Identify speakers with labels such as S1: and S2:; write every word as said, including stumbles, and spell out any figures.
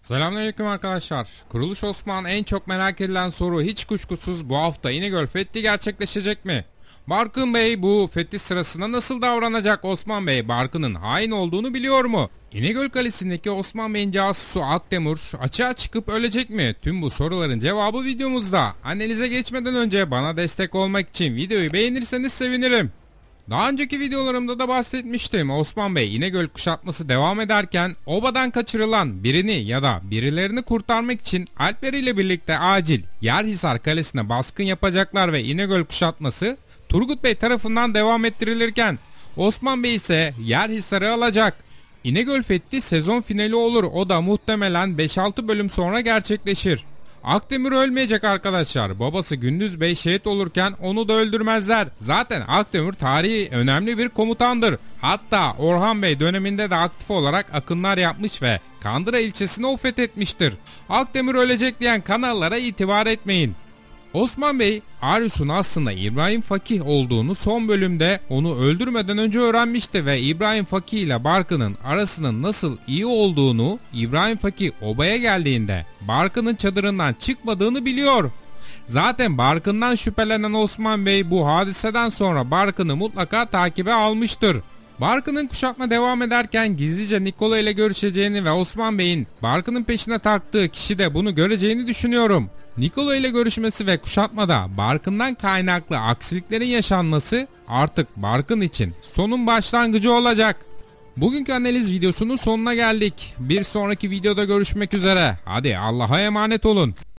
S1: Selamünaleyküm arkadaşlar. Kuruluş Osman en çok merak edilen soru hiç kuşkusuz bu hafta İnegöl Fethi gerçekleşecek mi? Barkın Bey bu fethi sırasında nasıl davranacak? Osman Bey Barkın'ın hain olduğunu biliyor mu? İnegöl Kalesi'ndeki Osman Bey'in casusu Akdemir açığa çıkıp ölecek mi? Tüm bu soruların cevabı videomuzda. Analize geçmeden önce bana destek olmak için videoyu beğenirseniz sevinirim. Daha önceki videolarımda da bahsetmiştim. Osman Bey İnegöl kuşatması devam ederken obadan kaçırılan birini ya da birilerini kurtarmak için Alpleri ile birlikte acil Yerhisar Kalesi'ne baskın yapacaklar ve İnegöl kuşatması Turgut Bey tarafından devam ettirilirken Osman Bey ise Yerhisar'ı alacak. İnegöl Fethi sezon finali olur, o da muhtemelen beş altı bölüm sonra gerçekleşir. Akdemir ölmeyecek arkadaşlar. Babası Gündüz Bey şehit olurken onu da öldürmezler. Zaten Akdemir tarihi önemli bir komutandır. Hatta Orhan Bey döneminde de aktif olarak akınlar yapmış ve Kandıra ilçesini o fethetmiştir. Akdemir ölecek diyen kanallara itibar etmeyin. Osman Bey, Arius'un aslında İbrahim Fakih olduğunu son bölümde onu öldürmeden önce öğrenmişti ve İbrahim Fakih ile Barkın'ın arasının nasıl iyi olduğunu İbrahim Fakih obaya geldiğinde Barkın'ın çadırından çıkmadığını biliyor. Zaten Barkın'dan şüphelenen Osman Bey bu hadiseden sonra Barkın'ı mutlaka takibe almıştır. Barkın'ın kuşatma devam ederken gizlice Nikola ile görüşeceğini ve Osman Bey'in Barkın'ın peşine taktığı kişi de bunu göreceğini düşünüyorum. Nikola ile görüşmesi ve kuşatmada Barkın'dan kaynaklı aksiliklerin yaşanması artık Barkın için sonun başlangıcı olacak. Bugünkü analiz videosunun sonuna geldik. Bir sonraki videoda görüşmek üzere. Hadi Allah'a emanet olun.